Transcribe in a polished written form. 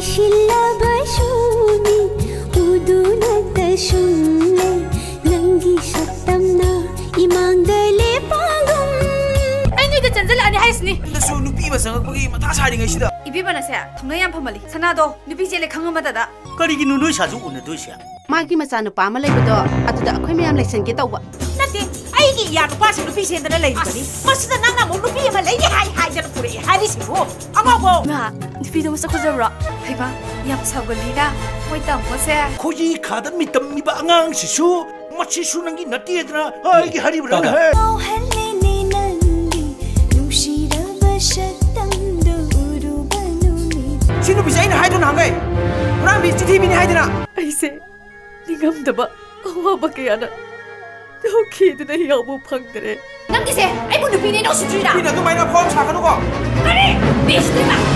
UISHILLABASU MIT uduna tashunle nangi saktamna imangda lepagum. Ay ni da chanjal ani haisni. Nasu nupi ba sangakpagi mata sari ngai sida. Ibi bana se thonga yam phamali. Sanado nupi jele khangama da. Karigi nunoi saju unna doisia. Magi macanu pa ma leibado aduda akhoi mayam lection ge tawba. Nati aigi ya nupa se nupi se ndana leibani. Masida nangna mo nupi ma leini hai jana pure hari sibo. Amabo. Ma nupi do masa khojabra. Haiba yam sagalina. Moi tam mose. Khoji khada mitam mi ba angang sisu. Machi su nangi nati edna. Aigi hari bra he. Sino bisa ini hai dun hangai. Orang bi chithi bi ni hai dina. Aise ningam daba awa bakayana. Doki dina yabu phangdre. Nang dise ai bu nupi ne no sitri da. Ina tu mai na phone sa kanu ko. Kare, bis dina.